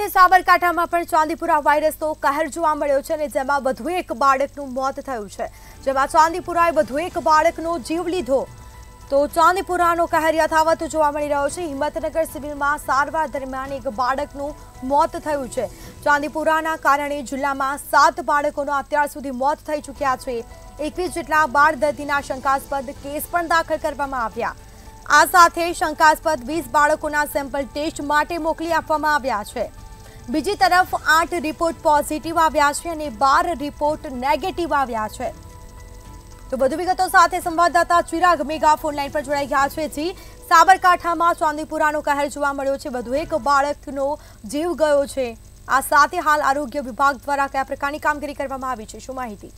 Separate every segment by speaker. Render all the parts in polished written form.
Speaker 1: સાથે સાબરકાંઠામાં પણ ચાંદીપુરા વાયરસનો કહેર જોવા મળ્યો છે અને જેમાં વધુ એક બાળકનું મોત થયું છે। જેમાં ચાંદીપુરાએ વધુ એક બાળકનો જીવ લીધો તો ચાંદીપુરાનો કહેર યથાવત જોવા મળી રહ્યો છે। હિંમતનગર સિવિલમાં સારવાર દરમિયાન એક બાળકનું મોત થયું છે। ચાંદીપુરાના કારણે જિલ્લામાં 7 બાળકોના અત્યાર સુધી મોત થઈ ચૂક્યા છે। 21 જેટલા બાળ દર્દીના શંકાસ્પદ કેસ પણ દાખલ કરવામાં આવ્યા। આ સાથે શંકાસ્પદ 20 બાળકોના સેમ્પલ ટેસ્ટ માટે મોકલી આપવામાં આવ્યા છે। બીજી તરફ 8 રિપોર્ટ પોઝિટિવ આવ્યા છે અને 12 રિપોર્ટ નેગેટિવ આવ્યા છે। તો વધુ વિગતો સાથે સંવાદદાતા ચિરાગ મેગા ફોનલાઈન પર જોડાઈ ગયા છે। જી, સાબરકાંઠામાં ચાંદીપુરાનો કહેર જોવા મળ્યો છે, વધુ એક બાળકનો જીવ ગયો છે। આ સાથે હાલ આરોગ્ય વિભાગ દ્વારા કયા પ્રકારની કામગીરી કરવામાં આવી છે, શું માહિતી?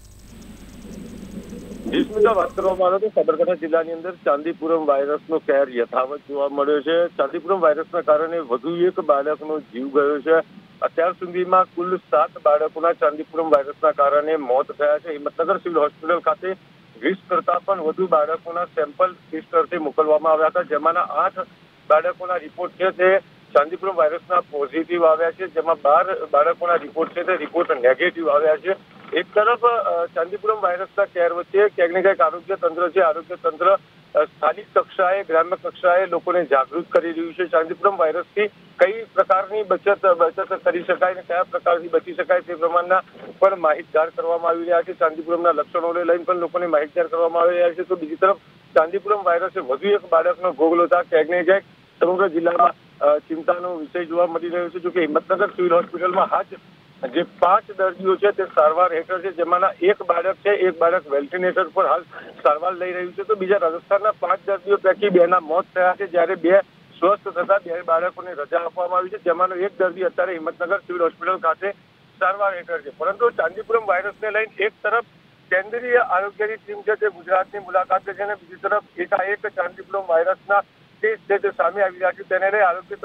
Speaker 2: વાત કરવામાં આવે તો સાબરકાંઠા જિલ્લાની અંદર ચાંદીપુરમ વાયરસનો કહેર યથાવત જોવા મળ્યો છે। ચાંદીપુરમ વાયરસના કારણે વધુ એક બાળકનો જીવ ગયો છે। અત્યાર સુધીમાં કુલ 7 બાળકોના ચાંદીપુરમ વાયરસના કારણે મોત થયા છે। હિંમતનગર સિવિલ હોસ્પિટલ ખાતે 20 કરતા પણ વધુ બાળકોના સેમ્પલ ટેસ્ટ અર્થે મોકલવામાં આવ્યા હતા, જેમાંના 8 બાળકોના રિપોર્ટ છે તે ચાંદીપુરમ વાયરસના પોઝિટિવ આવ્યા છે, જેમાં 12 બાળકોના રિપોર્ટ છે તે રિપોર્ટ નેગેટિવ આવ્યા છે। એક તરફ ચાંદીપુરમ વાયરસના કહેર વચ્ચે ક્યાંક ને ક્યાંક આરોગ્ય તંત્ર છે, આરોગ્ય તંત્ર સ્થાનિક કક્ષાએ, ગ્રામ્ય કક્ષાએ લોકોને જાગૃત કરી રહ્યું છે। ચાંદીપુરમ વાયરસથી કઈ પ્રકારની બચત કરી શકાય અને કયા પ્રકારથી બચી શકાય તે પ્રમાણના પણ માહિતગાર કરવામાં આવી રહ્યા છે। ચાંદીપુરમના લક્ષણોને લઈને પણ લોકોને માહિતગાર કરવામાં આવી રહ્યા છે। તો બીજી તરફ ચાંદીપુરમ વાયરસે વધુ એક બાળકનો ભોગ લેતા ક્યાંક ને ક્યાંક સમગ્ર જિલ્લામાં ચિંતાનો વિષય જોવા મળી રહ્યો છે। જોકે હિંમતનગર સિવિલ હોસ્પિટલમાં હાલ જે 5 દર્દીઓ છે તે સારવાર હેઠળ છે, જેમાંના એક બાળક છે, એક બાળક વેન્ટિલેટર પર હાલ સારવાર લઈ રહ્યું છે। તો બીજા રાજસ્થાનના 5 દર્દીઓ પૈકી 2ના મોત થયા છે, જ્યારે 2 સ્વસ્થ થતા 2 બાળકોને રજા આપવામાં આવી છે, જેમાંનો એક દર્દી અત્યારે હિંમતનગર સિવિલ હોસ્પિટલ ખાતે સારવાર હેઠળ છે। પરંતુ ચાંદીપુરમ વાયરસને લઈને એક તરફ કેન્દ્રીય આરોગ્યની ટીમ છે તે ગુજરાતની મુલાકાતે છે અને બીજી તરફ એકાએક ચાંદીપુરમ વાયરસના કેસ છે તે સામે આવી રહ્યા છે, તેને લઈ આરોગ્ય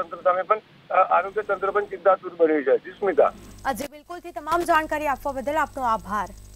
Speaker 2: તંત્ર પણ ચિંતાતુર બન્યું છે। જી સ્મિતા।
Speaker 1: જી, બિલકુલથી તમામ જાણકારી આપવા બદલ આપનો આભાર।